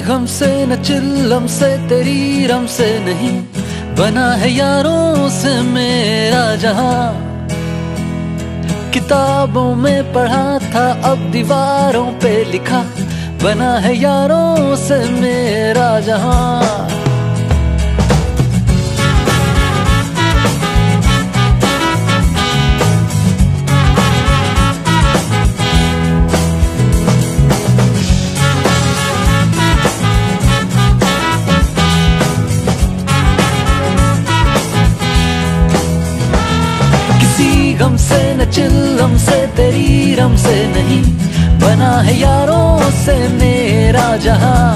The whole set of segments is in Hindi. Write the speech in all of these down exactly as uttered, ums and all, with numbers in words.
गम से न चिल्लम से तेरी रम से नहीं, बना है यारों से मेरा जहां। किताबों में पढ़ा था अब दीवारों पे लिखा, बना है यारों से मेरा जहां। गम से न चिल्लम से तेरी रम से नहीं, बना है यारों से मेरा जहां।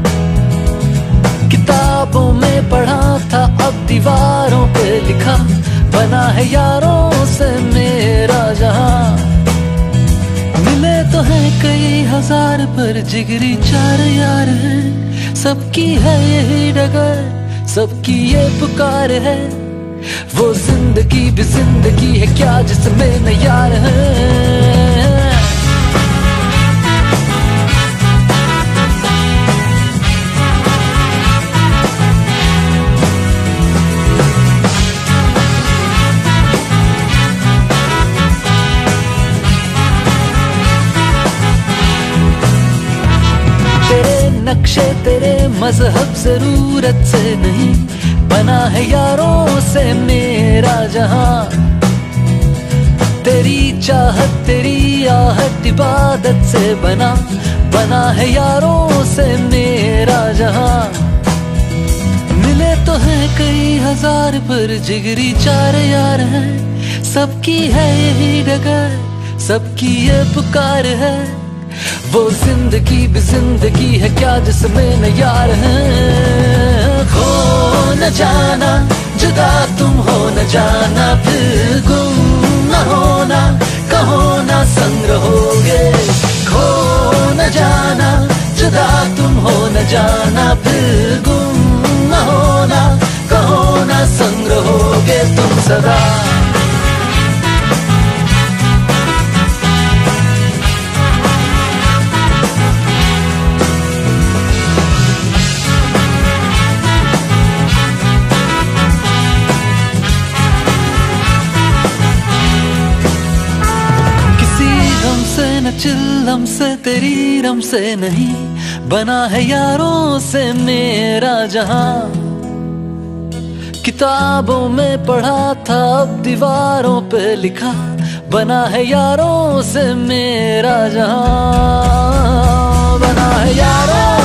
किताबों में पढ़ा था अब दीवारों पे लिखा, बना है यारों से मेरा जहां। मिले तो है कई हजार पर जिगरी चार यार हैं, सबकी है यही डगर, सबकी ये पुकार है। वो जिंदगी भी जिंदगी है क्या जिसमें न यार है। तेरे नक्शे तेरे मजहब जरूरत से नहीं, बना है यारों से मेरा जहां। तेरी चाहत तेरी आहट इबादत से बना, बना है यारों से मेरा जहां। मिले तो है कई हजार पर जिगरी चार यार हैं, सबकी है यही डगर, सबकी ये पुकार है। वो जिंदगी भी जिंदगी है क्या जिसमें न यार है। खो न जाना जुदा तुम हो न जाना, फिर गुम न होना कहो ना संग रहोगे। खो न जाना जुदा तुम हो न जाना, फिर गुम न होना कहो ना संग रहोगे तुम सदा। न चिल्लम से तेरी रम से नहीं, बना है यारों से मेरा जहां। किताबों में पढ़ा था अब दीवारों पे लिखा, बना है यारों से मेरा जहां। बना है यारों